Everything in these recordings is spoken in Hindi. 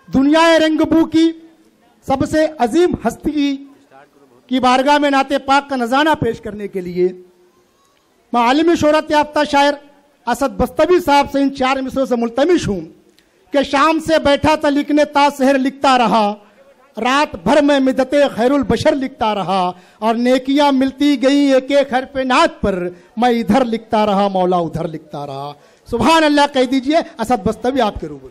दुनिया रंगबू की सबसे अजीम हस्ती की बारगाह में नाते पाक का नजाना पेश करने के लिए मैं आलिमी शोहरत याफ्ता शायर असद बस्तवी साहब से इन 4 मिसरों से मुल्तमिश हूं कि शाम से बैठा था लिखने ता शहर लिखता रहा, रात भर में मिदते खैरुल बशर लिखता रहा और नेकियां मिलती गई एक एक हरफ नात पर, मैं इधर लिखता रहा मौला उधर लिखता रहा। सुभान अल्लाह कह दीजिए असद बस्तवी आपके रूबरू।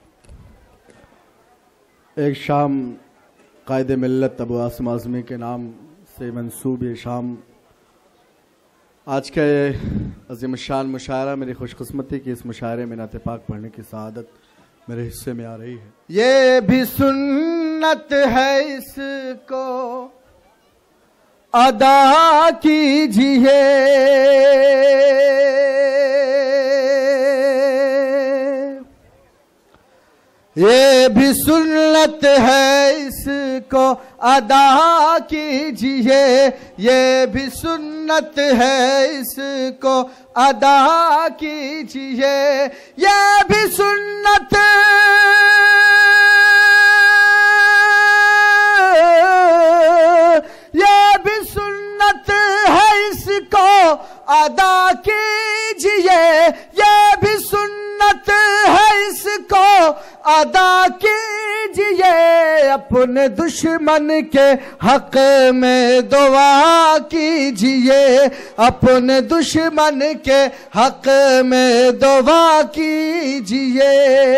एक शाम कायदे मिल्लत अबू आसिम आज़मी के नाम से मंसूब ये शाम आज के अज़ीम शान मुशायरा मेरी खुशकिस्मती की इस मुशायरे में नाते पाक पढ़ने की सआदत मेरे हिस्से में आ रही है। ये भी सुन्नत है इसको अदा कीजिए, ये भी सुन्नत है इसको अदा कीजिए, ये भी सुन्नत है इसको अदा कीजिए, ये भी सुन्नत है इसको अदा कीजिए, ये भी सुन्नत है इसको अदा कीजिए, अपने दुश्मन के हक में दुआ कीजिए, अपने दुश्मन के हक में दुआ कीजिए।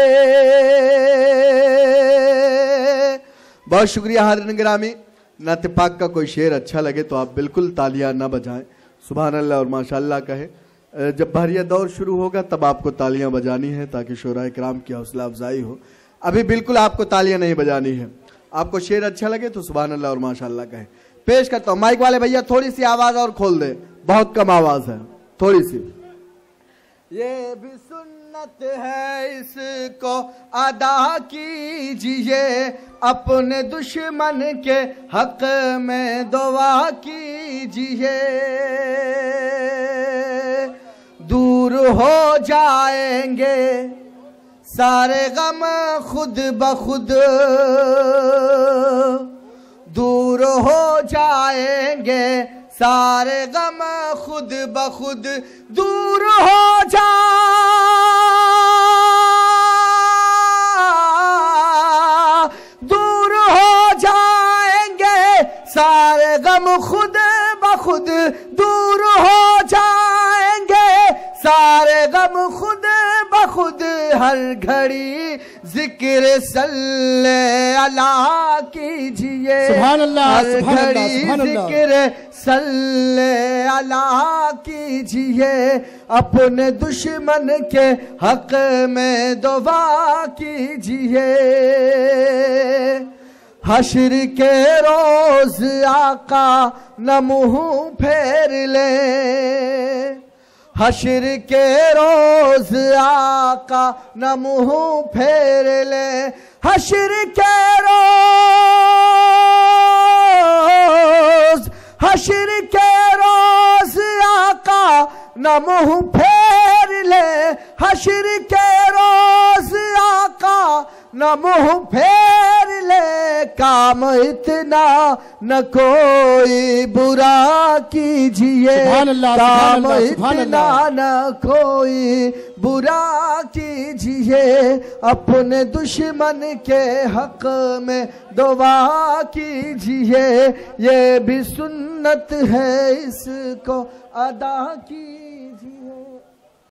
बहुत शुक्रिया हाज़िरीन गिरामी। नाते पाक का कोई शेर अच्छा लगे तो आप बिल्कुल तालियां ना बजाएं, सुभान अल्लाह और माशाअल्लाह कहें। जब बहरिया दौर शुरू होगा तब आपको तालियां बजानी है ताकि शोराए किराम की हौसला अफजाई हो। अभी बिल्कुल आपको तालियां नहीं बजानी है। आपको शेर अच्छा लगे तो सुभान अल्लाह और माशाअल्लाह कहें। पेश करता हूं, माइक वाले भैया थोड़ी सी आवाज और खोल दे, बहुत कम आवाज है, थोड़ी सी। ये भी सुन्नत है इसको अदा कीजिए, अपने दुश्मन के हक में दुआ कीजिए, दूर हो जाएंगे सारे गम खुद ब खुद, दूर हो जाएंगे सारे गम खुद ब खुद, दूर हो जा दूर हो जाएंगे सारे गम खुद ब खुद, दूर हो जाएंगे सारे गम खुद ब खुद, हर घड़ी जिक्र सल्ले अला कीजिए, सुभान अल्लाह, हर घड़ी जिक्र सल्ले अला कीजिए, अपने दुश्मन के हक में दुआ कीजिए, हश्र के रोज आका न मुंह फेर ले, हश्र के रोज आका न मुंह फेर ले, हश्र के रोज, हश्र के रोज आका न मुंह फेर ले, हश्र के रोज आका न मुंह फेर ले, काम इतना न कोई बुरा कीजिए, काम इतना न कोई बुरा कीजिए, अपने दुश्मन के हक में दुआ कीजिए, ये भी सुन्नत है इसको अदा की